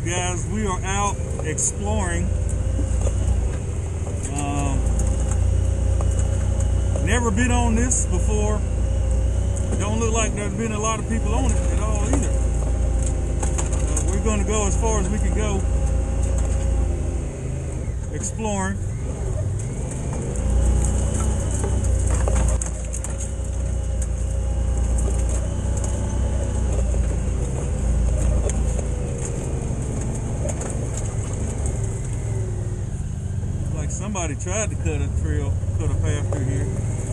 guys, we are out exploring. Never been on this before. Don't look like there's been a lot of people on it at all either. We're going to go as far as we can go exploring. Like somebody tried to cut a trail, cut a path through here.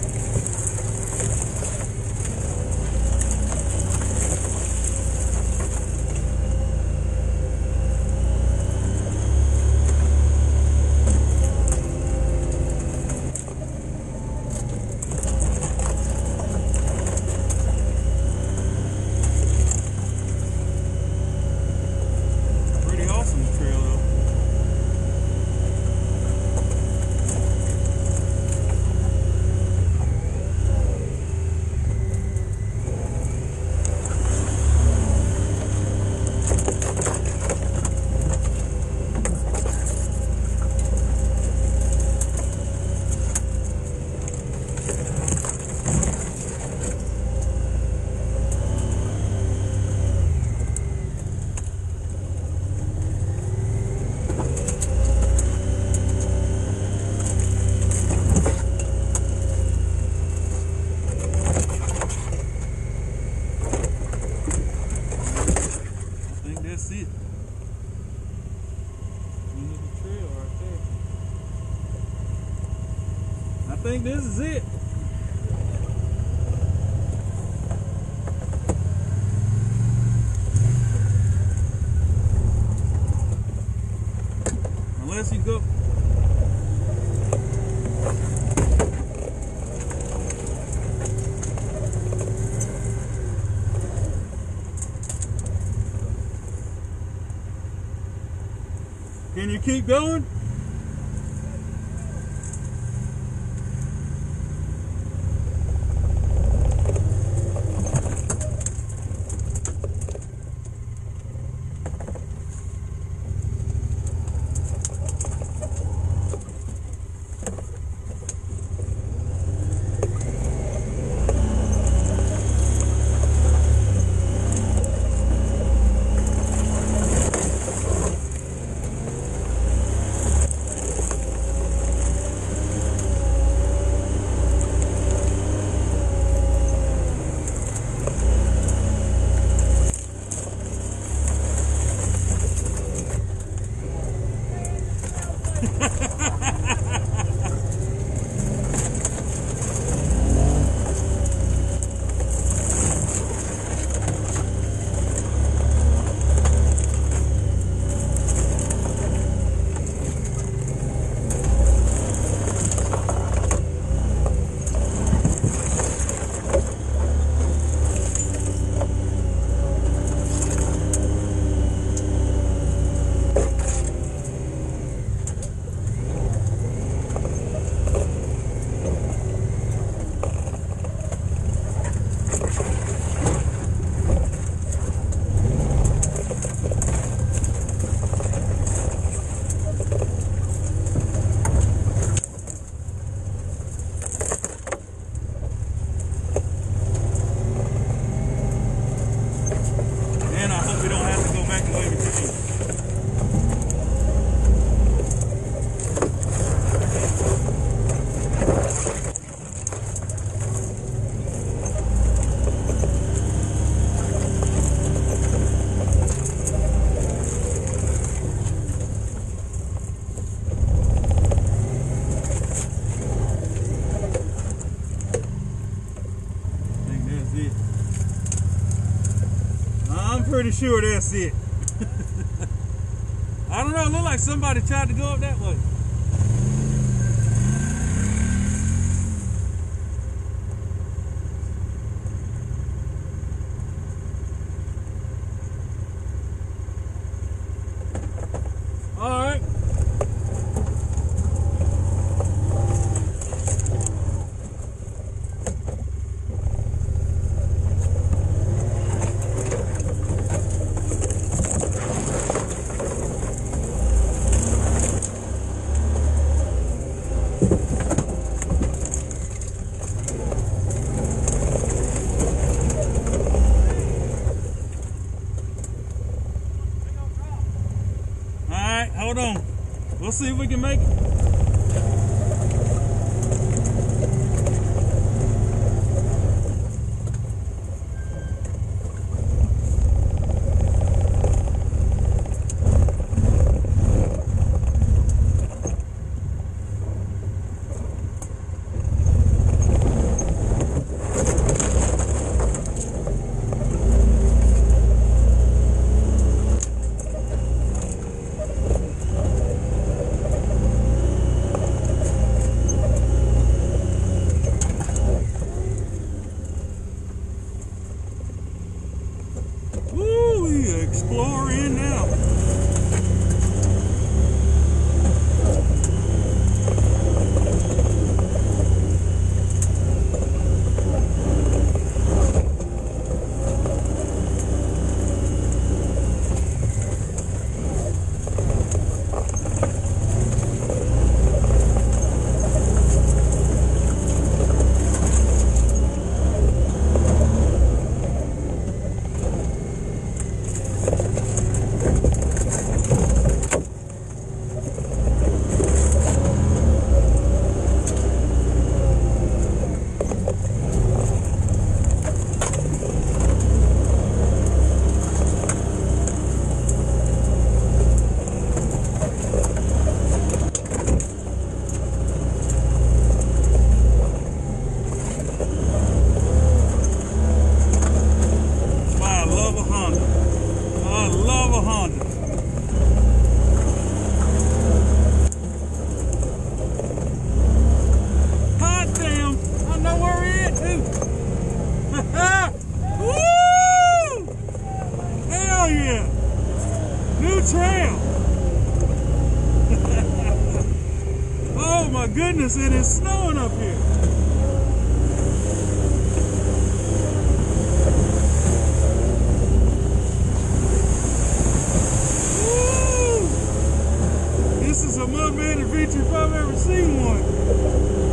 That's it. End of the trail right there. I think this is it. Unless you go. Can you keep going? I'm pretty sure that's it. I don't know, it looked like somebody tried to go up that way. All right. see if we can make it. Exploring now. Trail. Oh my goodness, it is snowing up here. Woo! This is a mudman adventure if I've ever seen one.